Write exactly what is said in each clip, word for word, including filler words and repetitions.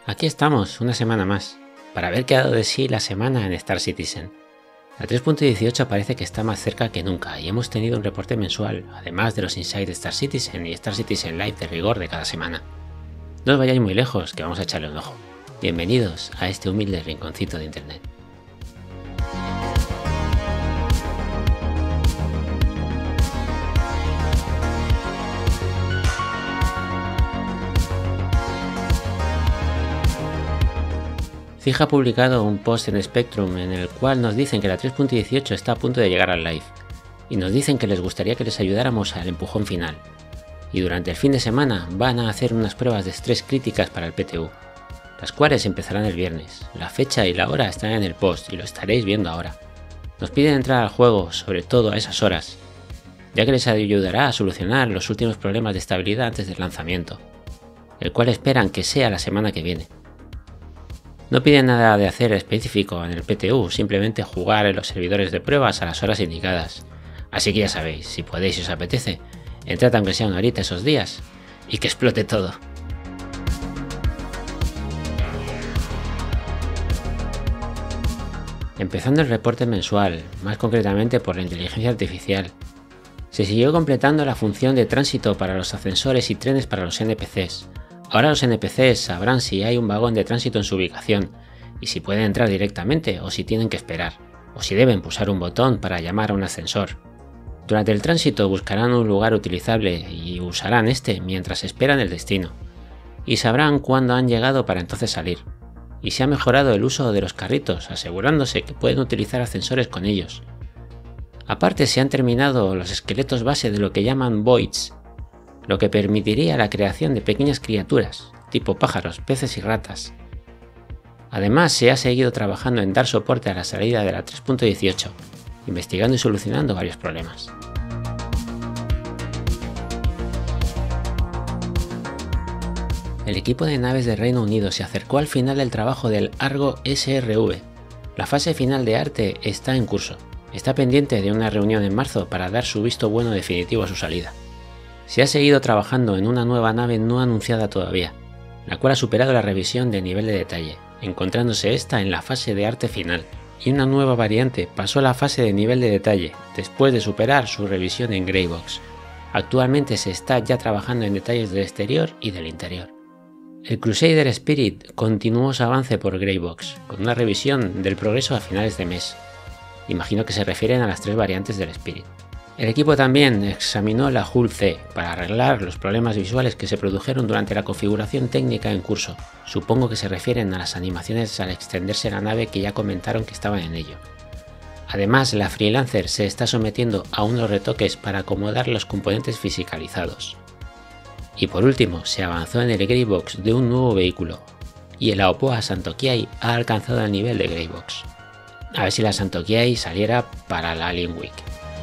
Aquí estamos, una semana más, para ver qué ha dado de sí la semana en Star Citizen. La tres punto dieciocho parece que está más cerca que nunca y hemos tenido un reporte mensual, además de los Inside de Star Citizen y Star Citizen Live de rigor de cada semana. No os vayáis muy lejos, que vamos a echarle un ojo. Bienvenidos a este humilde rinconcito de internet. Fija ha publicado un post en Spectrum en el cual nos dicen que la tres punto dieciocho está a punto de llegar al live, y nos dicen que les gustaría que les ayudáramos al empujón final, y durante el fin de semana van a hacer unas pruebas de estrés críticas para el P T U, las cuales empezarán el viernes. La fecha y la hora están en el post y lo estaréis viendo ahora. Nos piden entrar al juego, sobre todo a esas horas, ya que les ayudará a solucionar los últimos problemas de estabilidad antes del lanzamiento, el cual esperan que sea la semana que viene. No piden nada de hacer específico en el P T U, simplemente jugar en los servidores de pruebas a las horas indicadas. Así que ya sabéis, si podéis y os apetece, entrad aunque sea una horita esos días y que explote todo. Empezando el reporte mensual, más concretamente por la inteligencia artificial, se siguió completando la función de tránsito para los ascensores y trenes para los N P Cs. Ahora los N P Cs sabrán si hay un vagón de tránsito en su ubicación, y si pueden entrar directamente o si tienen que esperar, o si deben pulsar un botón para llamar a un ascensor. Durante el tránsito buscarán un lugar utilizable y usarán este mientras esperan el destino, y sabrán cuándo han llegado para entonces salir. Y se ha mejorado el uso de los carritos, asegurándose que pueden utilizar ascensores con ellos. Aparte se han terminado los esqueletos base de lo que llaman voids, lo que permitiría la creación de pequeñas criaturas, tipo pájaros, peces y ratas. Además se ha seguido trabajando en dar soporte a la salida de la tres punto dieciocho, investigando y solucionando varios problemas. El equipo de naves de Reino Unido se acercó al final del trabajo del Argo S R V. La fase final de arte está en curso. Está pendiente de una reunión en marzo para dar su visto bueno definitivo a su salida. Se ha seguido trabajando en una nueva nave no anunciada todavía, la cual ha superado la revisión de nivel de detalle, encontrándose esta en la fase de arte final, y una nueva variante pasó a la fase de nivel de detalle, después de superar su revisión en Greybox. Actualmente se está ya trabajando en detalles del exterior y del interior. El Crusader Spirit continuó su avance por Greybox, con una revisión del progreso a finales de mes. Imagino que se refieren a las tres variantes del Spirit. El equipo también examinó la Hull C para arreglar los problemas visuales que se produjeron durante la configuración técnica en curso. Supongo que se refieren a las animaciones al extenderse la nave que ya comentaron que estaban en ello. Además, la Freelancer se está sometiendo a unos retoques para acomodar los componentes fisicalizados. Y por último, se avanzó en el Greybox de un nuevo vehículo, y el Aopoa Santokiai ha alcanzado el nivel de Greybox. A ver si la Santokiai saliera para la Alien Week.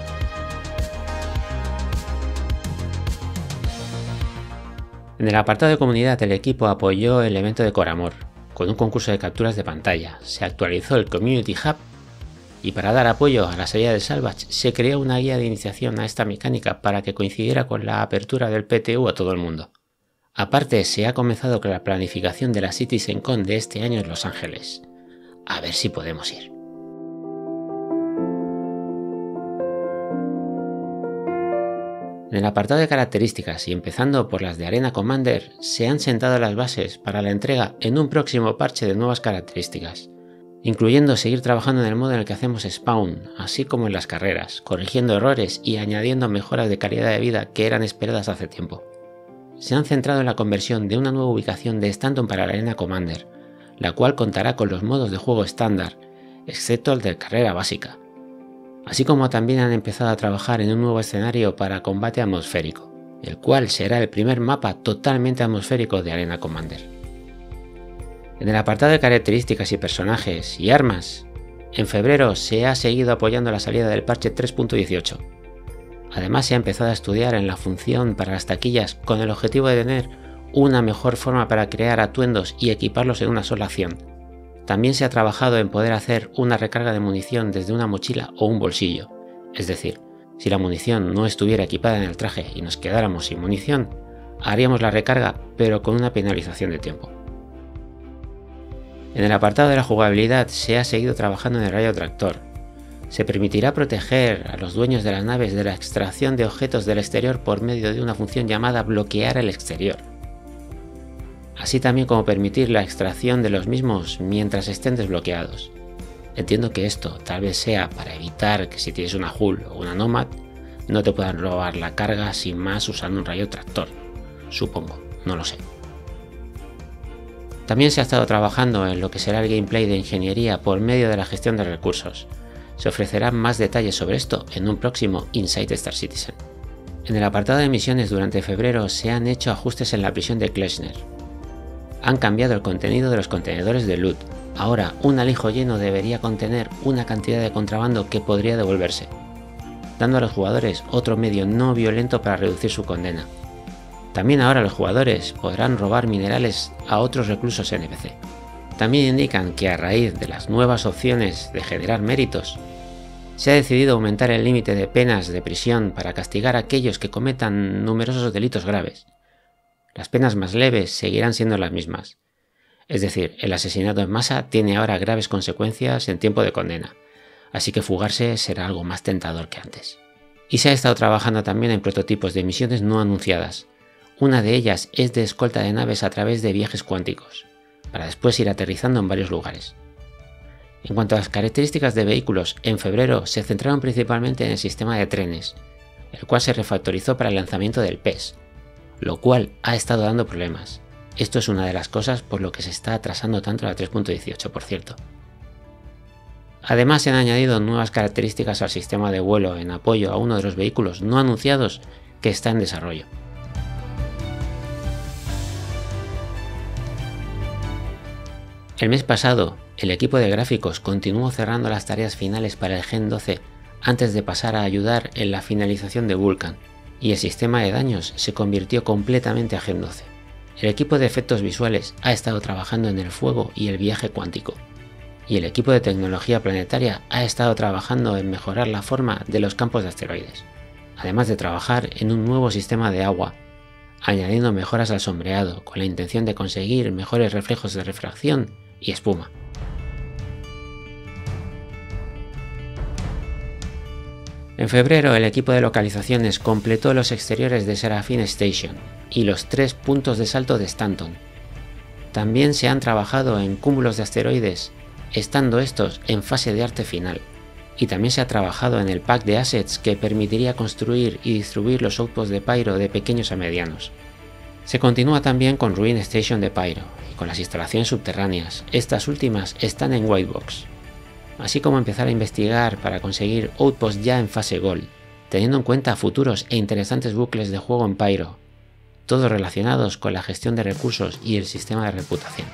En el apartado de comunidad, el equipo apoyó el evento de Coramor, con un concurso de capturas de pantalla. Se actualizó el Community Hub y para dar apoyo a la salida del Salvage se creó una guía de iniciación a esta mecánica para que coincidiera con la apertura del P T U a todo el mundo. Aparte, se ha comenzado con la planificación de la CitizenCon de este año en Los Ángeles. A ver si podemos ir. En el apartado de características y empezando por las de Arena Commander, se han sentado las bases para la entrega en un próximo parche de nuevas características, incluyendo seguir trabajando en el modo en el que hacemos spawn, así como en las carreras, corrigiendo errores y añadiendo mejoras de calidad de vida que eran esperadas hace tiempo. Se han centrado en la conversión de una nueva ubicación de Stanton para la Arena Commander, la cual contará con los modos de juego estándar, excepto el de carrera básica. Así como también han empezado a trabajar en un nuevo escenario para combate atmosférico, el cual será el primer mapa totalmente atmosférico de Arena Commander. En el apartado de características y personajes y armas, en febrero se ha seguido apoyando la salida del parche tres punto dieciocho. Además se ha empezado a estudiar en la función para las taquillas con el objetivo de tener una mejor forma para crear atuendos y equiparlos en una sola acción. También se ha trabajado en poder hacer una recarga de munición desde una mochila o un bolsillo, es decir, si la munición no estuviera equipada en el traje y nos quedáramos sin munición, haríamos la recarga pero con una penalización de tiempo. En el apartado de la jugabilidad se ha seguido trabajando en el rayo tractor. Se permitirá proteger a los dueños de las naves de la extracción de objetos del exterior por medio de una función llamada bloquear el exterior, así también como permitir la extracción de los mismos mientras estén desbloqueados. Entiendo que esto tal vez sea para evitar que si tienes una Hull o una Nomad no te puedan robar la carga sin más usando un rayo tractor, supongo, no lo sé. También se ha estado trabajando en lo que será el gameplay de ingeniería por medio de la gestión de recursos. Se ofrecerán más detalles sobre esto en un próximo Inside Star Citizen. En el apartado de misiones durante febrero se han hecho ajustes en la prisión de Kleshner. Han cambiado el contenido de los contenedores de loot. Ahora un alijo lleno debería contener una cantidad de contrabando que podría devolverse, dando a los jugadores otro medio no violento para reducir su condena. También ahora los jugadores podrán robar minerales a otros reclusos N P C. También indican que a raíz de las nuevas opciones de generar méritos, se ha decidido aumentar el límite de penas de prisión para castigar a aquellos que cometan numerosos delitos graves. Las penas más leves seguirán siendo las mismas. Es decir, el asesinato en masa tiene ahora graves consecuencias en tiempo de condena, así que fugarse será algo más tentador que antes. Y se ha estado trabajando también en prototipos de misiones no anunciadas. Una de ellas es de escolta de naves a través de viajes cuánticos, para después ir aterrizando en varios lugares. En cuanto a las características de vehículos, en febrero se centraron principalmente en el sistema de trenes, el cual se refactorizó para el lanzamiento del P E S, lo cual ha estado dando problemas. Esto es una de las cosas por lo que se está atrasando tanto la tres punto dieciocho, por cierto. Además se han añadido nuevas características al sistema de vuelo en apoyo a uno de los vehículos no anunciados que está en desarrollo. El mes pasado, el equipo de gráficos continuó cerrando las tareas finales para el Gen doce antes de pasar a ayudar en la finalización de Vulcan, y el sistema de daños se convirtió completamente a Gen doce. El equipo de efectos visuales ha estado trabajando en el fuego y el viaje cuántico, y el equipo de tecnología planetaria ha estado trabajando en mejorar la forma de los campos de asteroides, además de trabajar en un nuevo sistema de agua, añadiendo mejoras al sombreado con la intención de conseguir mejores reflejos de refracción y espuma. En febrero el equipo de localizaciones completó los exteriores de Seraphine Station y los tres puntos de salto de Stanton. También se han trabajado en cúmulos de asteroides, estando estos en fase de arte final, y también se ha trabajado en el pack de assets que permitiría construir y distribuir los outposts de Pyro de pequeños a medianos. Se continúa también con Ruin Station de Pyro y con las instalaciones subterráneas. Estas últimas están en Whitebox, así como empezar a investigar para conseguir outposts ya en fase Gold, teniendo en cuenta futuros e interesantes bucles de juego en Pyro, todos relacionados con la gestión de recursos y el sistema de reputación.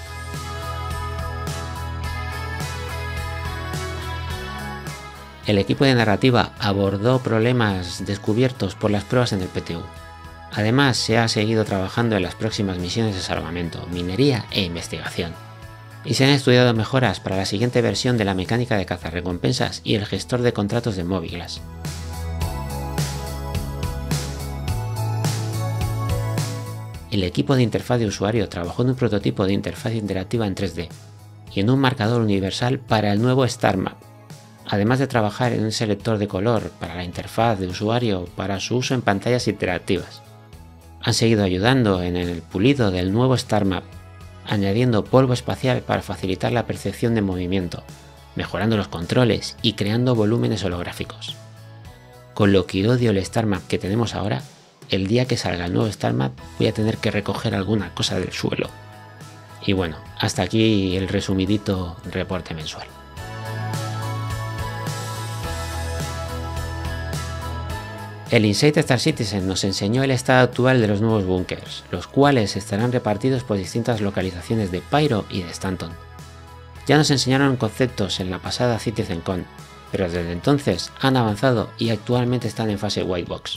El equipo de narrativa abordó problemas descubiertos por las pruebas en el P T U. Además, se ha seguido trabajando en las próximas misiones de salvamento, minería e investigación, y se han estudiado mejoras para la siguiente versión de la mecánica de cazarrecompensas y el gestor de contratos de Mobiglass. El equipo de interfaz de usuario trabajó en un prototipo de interfaz interactiva en tres D y en un marcador universal para el nuevo Star Map, además de trabajar en un selector de color para la interfaz de usuario para su uso en pantallas interactivas. Han seguido ayudando en el pulido del nuevo Star Map, añadiendo polvo espacial para facilitar la percepción de movimiento, mejorando los controles y creando volúmenes holográficos. Con lo que odio el Star Map que tenemos ahora, el día que salga el nuevo Star Map voy a tener que recoger alguna cosa del suelo. Y bueno, hasta aquí el resumidito reporte mensual. El Inside Star Citizen nos enseñó el estado actual de los nuevos búnkers, los cuales estarán repartidos por distintas localizaciones de Pyro y de Stanton. Ya nos enseñaron conceptos en la pasada CitizenCon, pero desde entonces han avanzado y actualmente están en fase Whitebox.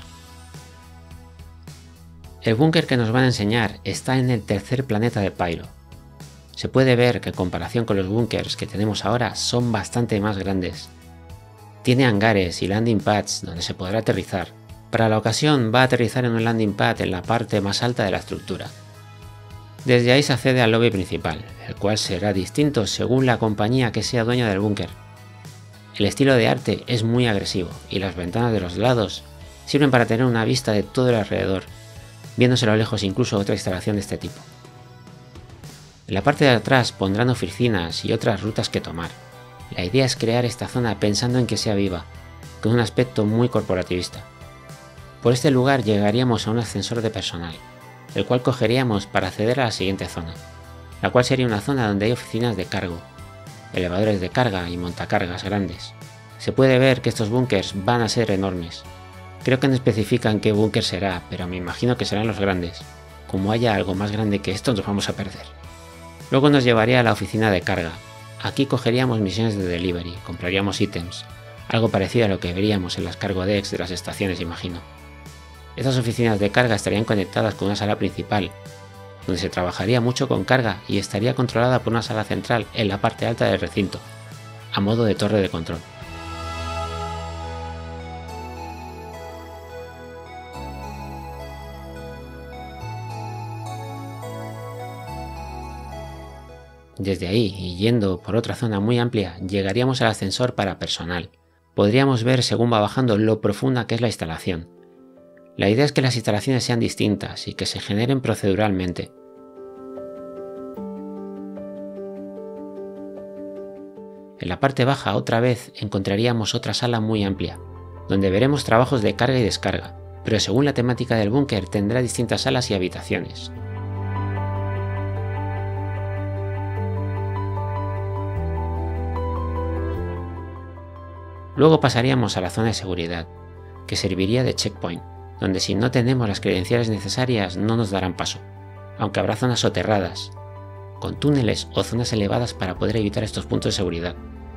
El búnker que nos van a enseñar está en el tercer planeta de Pyro. Se puede ver que en comparación con los búnkers que tenemos ahora son bastante más grandes. Tiene hangares y landing pads donde se podrá aterrizar. Para la ocasión va a aterrizar en un landing pad en la parte más alta de la estructura. Desde ahí se accede al lobby principal, el cual será distinto según la compañía que sea dueña del búnker. El estilo de arte es muy agresivo y las ventanas de los lados sirven para tener una vista de todo el alrededor, viéndose a lo lejos incluso otra instalación de este tipo. En la parte de atrás pondrán oficinas y otras rutas que tomar. La idea es crear esta zona pensando en que sea viva, con un aspecto muy corporativista. Por este lugar llegaríamos a un ascensor de personal, el cual cogeríamos para acceder a la siguiente zona, la cual sería una zona donde hay oficinas de cargo, elevadores de carga y montacargas grandes. Se puede ver que estos búnkers van a ser enormes. Creo que no especifican qué búnker será, pero me imagino que serán los grandes. Como haya algo más grande que esto, nos vamos a perder. Luego nos llevaría a la oficina de carga. Aquí cogeríamos misiones de delivery, compraríamos ítems, algo parecido a lo que veríamos en las cargo decks de las estaciones, imagino. Estas oficinas de carga estarían conectadas con una sala principal, donde se trabajaría mucho con carga y estaría controlada por una sala central en la parte alta del recinto, a modo de torre de control. Desde ahí, y yendo por otra zona muy amplia, llegaríamos al ascensor para personal. Podríamos ver según va bajando lo profunda que es la instalación. La idea es que las instalaciones sean distintas y que se generen proceduralmente. En la parte baja otra vez encontraríamos otra sala muy amplia, donde veremos trabajos de carga y descarga, pero según la temática del búnker tendrá distintas salas y habitaciones. Luego pasaríamos a la zona de seguridad, que serviría de checkpoint, donde si no tenemos las credenciales necesarias no nos darán paso, aunque habrá zonas soterradas, con túneles o zonas elevadas para poder evitar estos puntos de seguridad.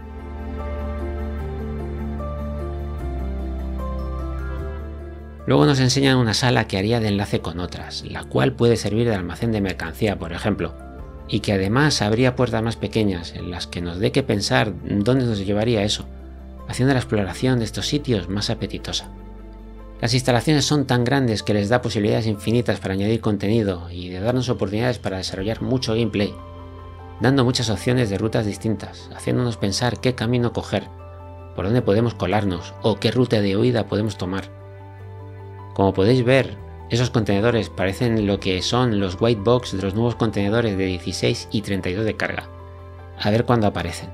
Luego nos enseñan una sala que haría de enlace con otras, la cual puede servir de almacén de mercancía, por ejemplo, y que además habría puertas más pequeñas en las que nos dé que pensar dónde nos llevaría eso, haciendo la exploración de estos sitios más apetitosa. Las instalaciones son tan grandes que les da posibilidades infinitas para añadir contenido y de darnos oportunidades para desarrollar mucho gameplay, dando muchas opciones de rutas distintas, haciéndonos pensar qué camino coger, por dónde podemos colarnos o qué ruta de huida podemos tomar. Como podéis ver, esos contenedores parecen lo que son los white box de los nuevos contenedores de dieciséis y treinta y dos de carga. A ver cuándo aparecen.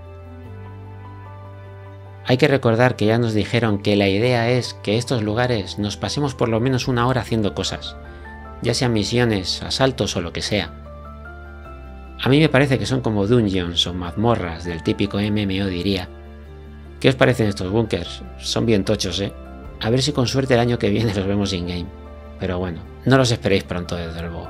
Hay que recordar que ya nos dijeron que la idea es que estos lugares nos pasemos por lo menos una hora haciendo cosas, ya sean misiones, asaltos o lo que sea. A mí me parece que son como dungeons o mazmorras del típico M M O, diría. ¿Qué os parecen estos búnkers? Son bien tochos, ¿eh? A ver si con suerte el año que viene los vemos in-game. Pero bueno, no los esperéis pronto, desde luego.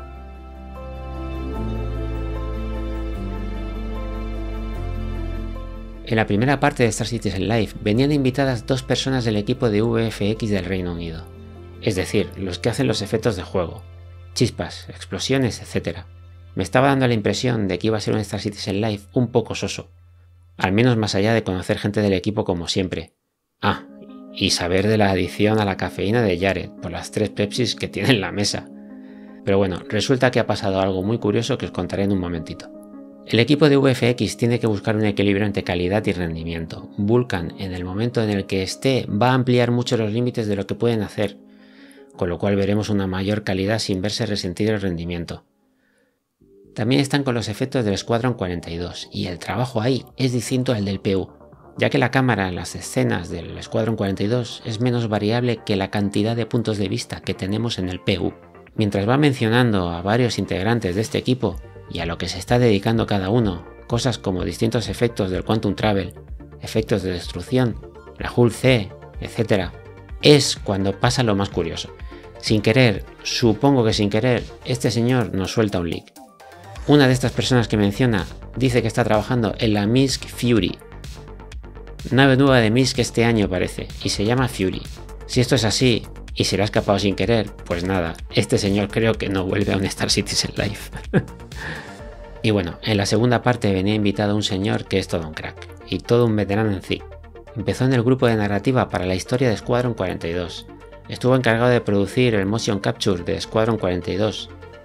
En la primera parte de Star Citizen Live venían invitadas dos personas del equipo de V F X del Reino Unido, es decir, los que hacen los efectos de juego, chispas, explosiones, etcétera. Me estaba dando la impresión de que iba a ser un Star Citizen Live un poco soso, al menos más allá de conocer gente del equipo como siempre. Ah, y saber de la adicción a la cafeína de Jared por las tres Pepsis que tiene en la mesa. Pero bueno, resulta que ha pasado algo muy curioso que os contaré en un momentito. El equipo de V F X tiene que buscar un equilibrio entre calidad y rendimiento. Vulkan, en el momento en el que esté, va a ampliar mucho los límites de lo que pueden hacer, con lo cual veremos una mayor calidad sin verse resentido el rendimiento. También están con los efectos del Squadron cuarenta y dos, y el trabajo ahí es distinto al del P U, ya que la cámara en las escenas del Squadron cuarenta y dos es menos variable que la cantidad de puntos de vista que tenemos en el P U. Mientras va mencionando a varios integrantes de este equipo, y a lo que se está dedicando cada uno, cosas como distintos efectos del Quantum Travel, efectos de destrucción, la Hull C, etcétera, es cuando pasa lo más curioso. Sin querer, supongo que sin querer, este señor nos suelta un leak. Una de estas personas que menciona dice que está trabajando en la Misk Fury, nave nueva de Misk este año parece, y se llama Fury. Si esto es así, y se le ha escapado sin querer, pues nada, este señor creo que no vuelve a un Star Citizen Live. Y bueno, en la segunda parte venía invitado un señor que es todo un crack, y todo un veterano en sí. Empezó en el grupo de narrativa para la historia de Squadron cuarenta y dos, estuvo encargado de producir el motion capture de Squadron cuarenta y dos,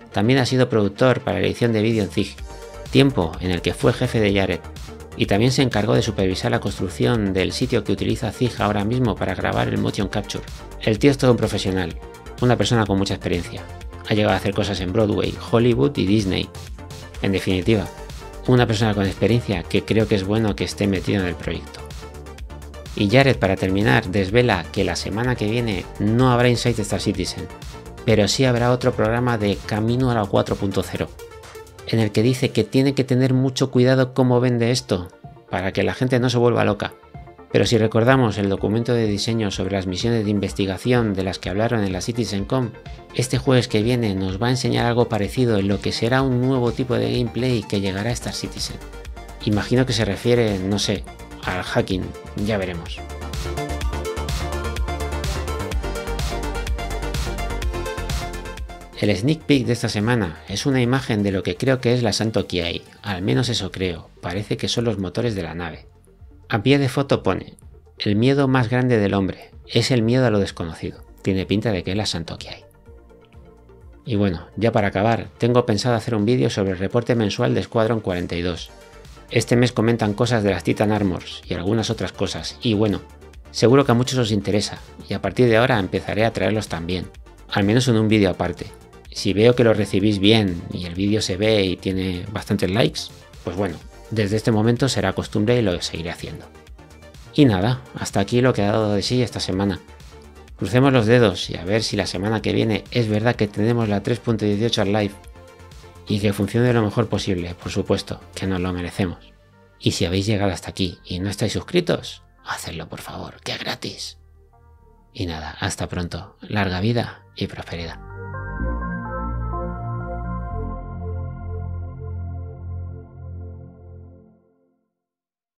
también ha sido productor para la edición de vídeo en Zig, tiempo en el que fue jefe de Jared, y también se encargó de supervisar la construcción del sitio que utiliza Zig ahora mismo para grabar el motion capture. El tío es todo un profesional, una persona con mucha experiencia. Ha llegado a hacer cosas en Broadway, Hollywood y Disney. En definitiva, una persona con experiencia que creo que es bueno que esté metido en el proyecto. Y Jared, para terminar, desvela que la semana que viene no habrá Inside Star Citizen, pero sí habrá otro programa de Camino a la cuatro punto cero, en el que dice que tiene que tener mucho cuidado cómo vende esto, para que la gente no se vuelva loca. Pero si recordamos el documento de diseño sobre las misiones de investigación de las que hablaron en la CitizenCon, este jueves que viene nos va a enseñar algo parecido en lo que será un nuevo tipo de gameplay que llegará a Star Citizen. Imagino que se refiere, no sé, al hacking, ya veremos. El sneak peek de esta semana es una imagen de lo que creo que es la Santo Kiai, al menos eso creo, parece que son los motores de la nave. A pie de foto pone: el miedo más grande del hombre es el miedo a lo desconocido, tiene pinta de que es la Santo Kiai. Y bueno, ya para acabar, tengo pensado hacer un vídeo sobre el reporte mensual de Squadron cuarenta y dos. Este mes comentan cosas de las Titan Armors y algunas otras cosas, y bueno, seguro que a muchos os interesa, y a partir de ahora empezaré a traerlos también, al menos en un vídeo aparte. Si veo que lo recibís bien y el vídeo se ve y tiene bastantes likes, pues bueno, desde este momento será costumbre y lo seguiré haciendo. Y nada, hasta aquí lo que ha dado de sí esta semana. Crucemos los dedos y a ver si la semana que viene es verdad que tenemos la tres punto dieciocho al live y que funcione lo mejor posible, por supuesto, que nos lo merecemos. Y si habéis llegado hasta aquí y no estáis suscritos, hacedlo por favor, que es gratis. Y nada, hasta pronto, larga vida y prosperidad.